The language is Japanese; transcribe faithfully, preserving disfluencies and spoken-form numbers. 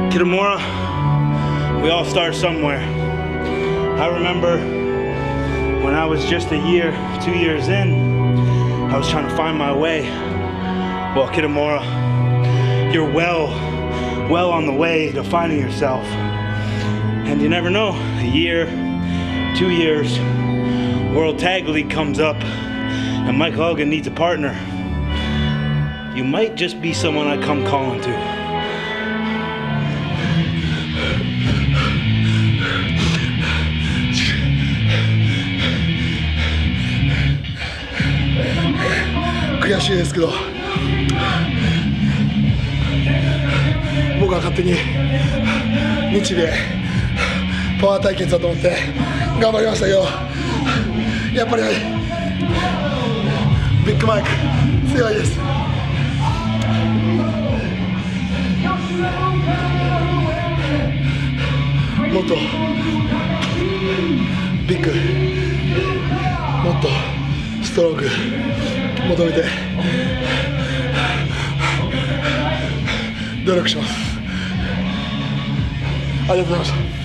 Kitamura, we all start somewhere. I remember when I was just a year, two years in, I was trying to find my way. Well, Kitamura, you're well, well on the way to finding yourself. And you never know, a year, two years, World Tag League comes up and Mike Hogan needs a partner. You might just be someone I come calling to. 悔しいですけど、僕は勝手に日米パワー対決だと思って頑張りましたけど、やっぱりビッグマイク強いです。もっとビッグ、もっとストローク求めて努力します。ありがとうございました。